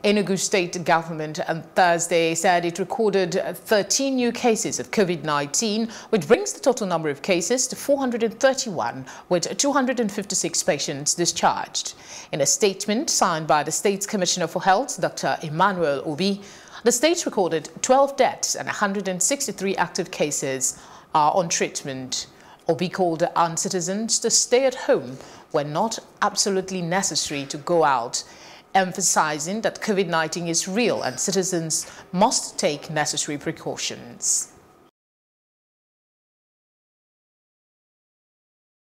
Enugu State government on Thursday said it recorded 13 new cases of COVID-19, which brings the total number of cases to 431, with 256 patients discharged. In a statement signed by the state's Commissioner for Health, Dr. Emmanuel Obi, the state recorded 12 deaths and 163 active cases are on treatment. Obi called on citizens to stay at home when not absolutely necessary to go out, emphasizing that COVID-19 is real and citizens must take necessary precautions.